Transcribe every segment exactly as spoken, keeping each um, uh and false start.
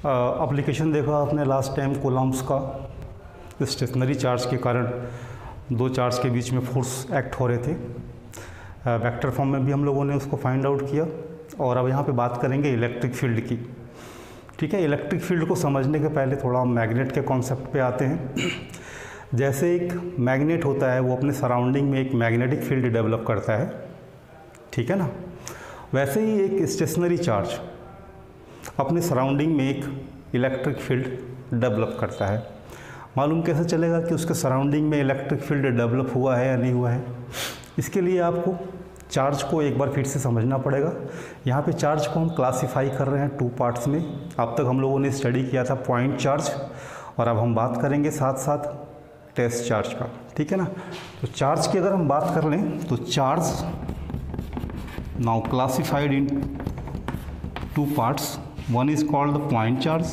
Application देखा आपने last time कोलम्ब्स का, स्टेशनरी चार्ज के कारण दो चार्ज के बीच में फोर्स एक्ट हो रहे थे। वेक्टर फॉर्म में भी हम लोगों ने उसको फाइंड आउट किया और अब यहाँ पे बात करेंगे इलेक्ट्रिक फील्ड की। ठीक है, इलेक्ट्रिक फील्ड को समझने के पहले थोड़ा हम मैग्नेट के कॉन्सेप्ट पे आते हैं। जैसे एक मैग्नेट होता है वो अपने सराउंडिंग में एक मैग्नेटिक फील्ड डेवलप करता है, ठीक है ना, वैसे ही एक स्टेशनरी चार्ज अपने सराउंडिंग में एक इलेक्ट्रिक फील्ड डेवलप करता है। मालूम कैसे चलेगा कि उसके सराउंडिंग में इलेक्ट्रिक फील्ड डेवलप हुआ है या नहीं हुआ है? इसके लिए आपको चार्ज को एक बार फिर से समझना पड़ेगा। यहाँ पे चार्ज को हम क्लासिफाई कर रहे हैं टू पार्ट्स में। अब तक हम लोगों ने स्टडी किया था पॉइंट चार्ज और अब हम बात करेंगे साथ साथ टेस्ट चार्ज का, ठीक है ना। तो चार्ज की अगर हम बात कर लें तो charge now classified in two parts. One is called the point charge,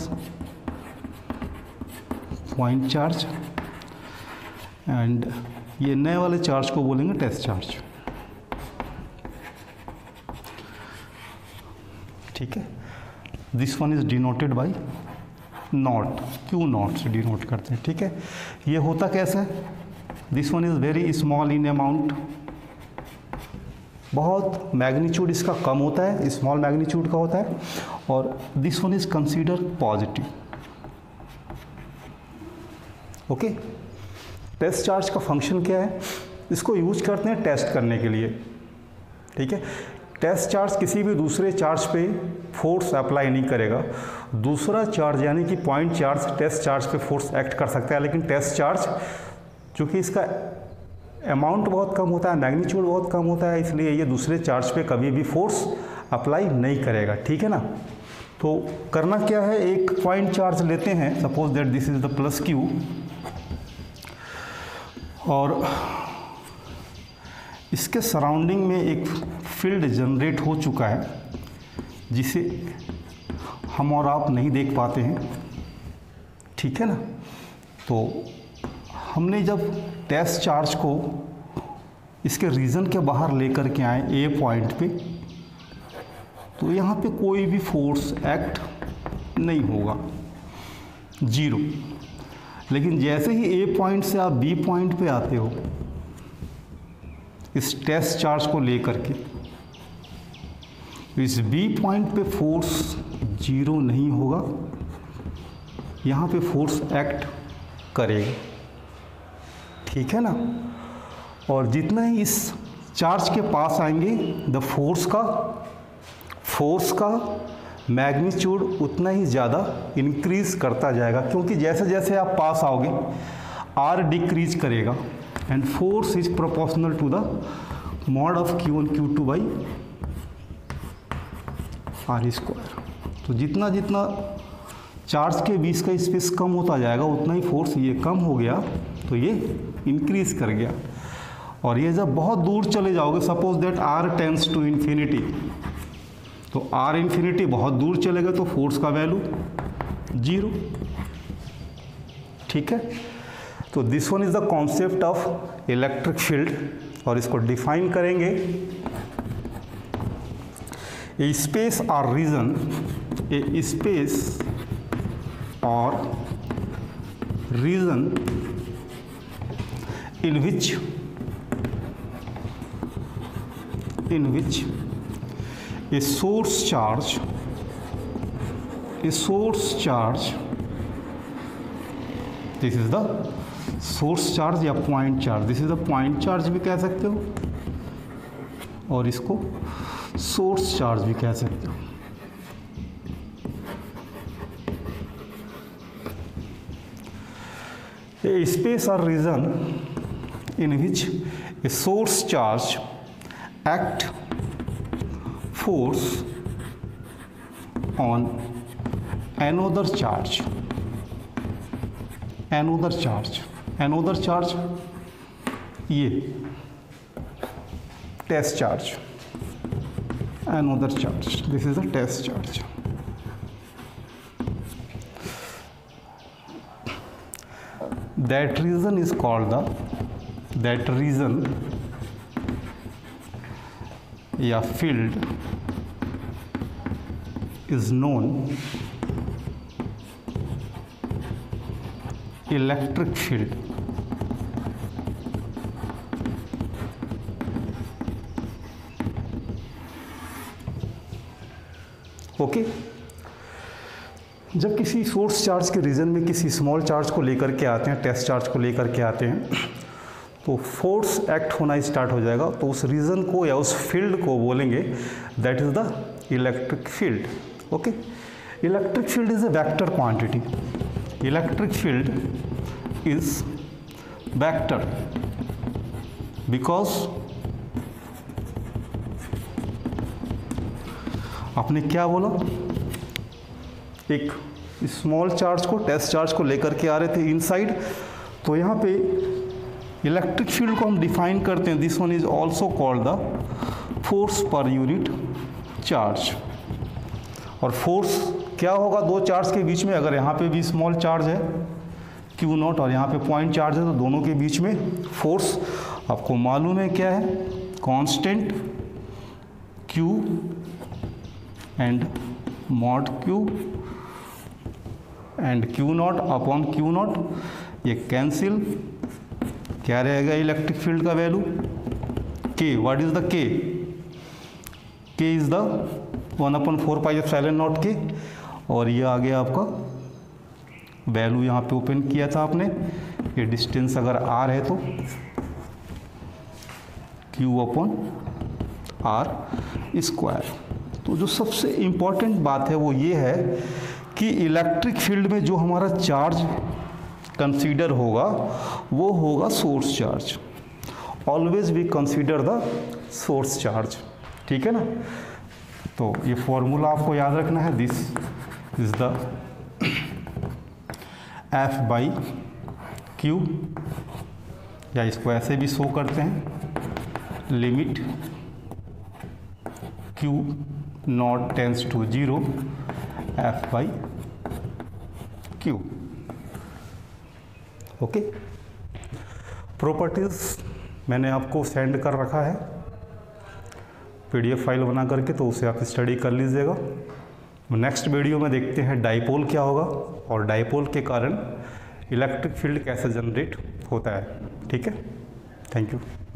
point charge, and ये नए वाले चार्ज को बोलेंगे टेस्ट चार्ज, ठीक है। This one is denoted by naught, Q naught से डिनोट करते हैं, ठीक है। ये होता कैसे? This one is very small in amount, बहुत मैग्नीट्यूड इसका कम होता है, स्मॉल मैग्नीट्यूड का होता है, और this one is consider positive. Okay, test charge का फंक्शन क्या है? इसको यूज करते हैं टेस्ट करने के लिए, ठीक है। टेस्ट चार्ज किसी भी दूसरे चार्ज पे फोर्स अप्लाई नहीं करेगा। दूसरा चार्ज यानी कि पॉइंट चार्ज टेस्ट चार्ज पे फोर्स एक्ट कर सकता है, लेकिन टेस्ट चार्ज चूँकि इसका अमाउंट बहुत कम होता है, मैग्नीट्यूड बहुत कम होता है, इसलिए ये दूसरे चार्ज पे कभी भी फोर्स अप्लाई नहीं करेगा, ठीक है ना। तो करना क्या है, एक पॉइंट चार्ज लेते हैं, suppose that this is the plus Q, और इसके सराउंडिंग में एक फील्ड जनरेट हो चुका है जिसे हम और आप नहीं देख पाते हैं, ठीक है ना। तो हमने जब टेस्ट चार्ज को इसके रीजन के बाहर लेकर के आए ए पॉइंट पे, तो यहाँ पे कोई भी फोर्स एक्ट नहीं होगा, जीरो। लेकिन जैसे ही ए पॉइंट से आप बी पॉइंट पे आते हो इस टेस्ट चार्ज को लेकर के, इस बी पॉइंट पे फोर्स जीरो नहीं होगा, यहाँ पे फोर्स एक्ट करेगा, ठीक है ना। और जितना ही इस चार्ज के पास आएंगे द फोर्स का फोर्स का मैग्नीट्यूड उतना ही ज़्यादा इंक्रीज करता जाएगा, क्योंकि जैसे जैसे आप पास आओगे आर डिक्रीज करेगा and force is proportional to the mod of Q one Q two by R square. तो जितना जितना चार्ज के बीच का स्पेस कम होता जाएगा उतना ही फोर्स ये कम हो गया, तो ये इंक्रीज कर गया। और ये जब बहुत दूर चले जाओगे, suppose that R tends to infinity, तो आर इन्फिनिटी बहुत दूर चलेगा तो फोर्स का वैल्यू जीरो, ठीक है। तो this one is the concept of electric field, और इसको डिफाइन करेंगे a space or region, a space or region in which in which a source charge a source charge this is the source charge या point charge, this is the point charge भी कह सकते हो और इसको source charge भी कह सकते हो। A space or region in which a source charge act force on another charge, another charge, another charge, ये test charge, another charge, this is a test charge. That region is called the that region या field is known electric field. Okay, जब किसी source charge के reason में किसी small charge को लेकर के आते हैं, टेस्ट चार्ज को लेकर के आते हैं, तो फोर्स एक्ट होना स्टार्ट हो जाएगा। तो उस रीजन को या उस फील्ड को बोलेंगे that is the electric field. Okay, electric field is a vector quantity. Electric field is vector because आपने क्या बोला, एक स्मॉल चार्ज को टेस्ट चार्ज को लेकर के आ रहे थे इनसाइड, तो यहाँ पे इलेक्ट्रिक फील्ड को हम डिफाइन करते हैं, this one is also called the force per unit charge. और फोर्स क्या होगा दो चार्ज के बीच में, अगर यहाँ पे भी स्मॉल चार्ज है क्यू नॉट और यहाँ पे पॉइंट चार्ज है, तो दोनों के बीच में फोर्स आपको मालूम है क्या है, constant Q and mod Q and Q naught upon Q naught, ये कैंसिल, क्या रहेगा इलेक्ट्रिक फील्ड का value K. What is the K, K is the one upon four pi epsilon naught K, और ये आ गया आपका वैल्यू, यहाँ पे ओपन किया था आपने, ये डिस्टेंस अगर आर है तो क्यू अपॉन आर स्क्वायर। तो जो सबसे इम्पॉर्टेंट बात है वो ये है कि इलेक्ट्रिक फील्ड में जो हमारा चार्ज कंसीडर होगा वो होगा source charge. Always we consider the source charge, ठीक है ना। तो ये फॉर्मूला आपको याद रखना है, this is the F by Q, या इसको ऐसे भी शो करते हैं, limit Q naught tends to zero F by Q. Okay, properties मैंने आपको सेंड कर रखा है पीडीएफ फाइल बना करके, तो उसे आप स्टडी कर लीजिएगा। नेक्स्ट वीडियो में देखते हैं डाइपोल क्या होगा और डाइपोल के कारण इलेक्ट्रिक फील्ड कैसे जनरेट होता है। ठीक है, थैंक यू।